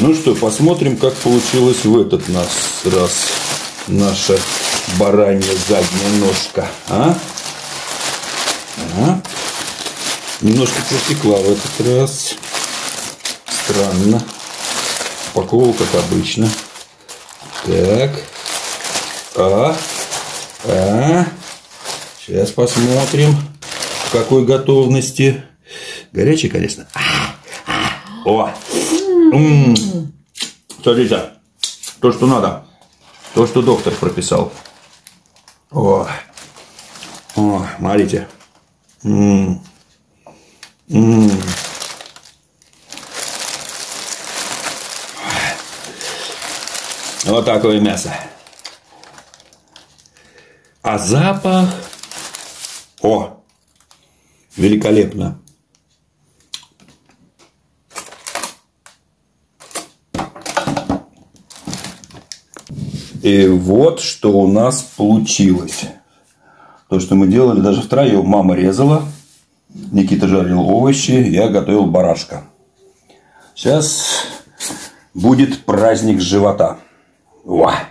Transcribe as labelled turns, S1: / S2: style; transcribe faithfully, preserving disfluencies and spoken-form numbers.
S1: Ну что, посмотрим, как получилось в этот нас раз наша баранья задняя ножка. А? А? Немножко протекла в этот раз. Странно. Упаковывал, как обычно. Так. А. А. Сейчас посмотрим, в какой готовности. Горячий, конечно. О! М-м-м. Смотрите. То, что надо. То, что доктор прописал. О! О, смотрите. М-м. М-м. Вот такое мясо. А запах... О! Великолепно. И вот что у нас получилось. То, что мы делали даже втроем. Мама резала, Никита жарил овощи, я готовил барашка. Сейчас будет праздник живота. Уа!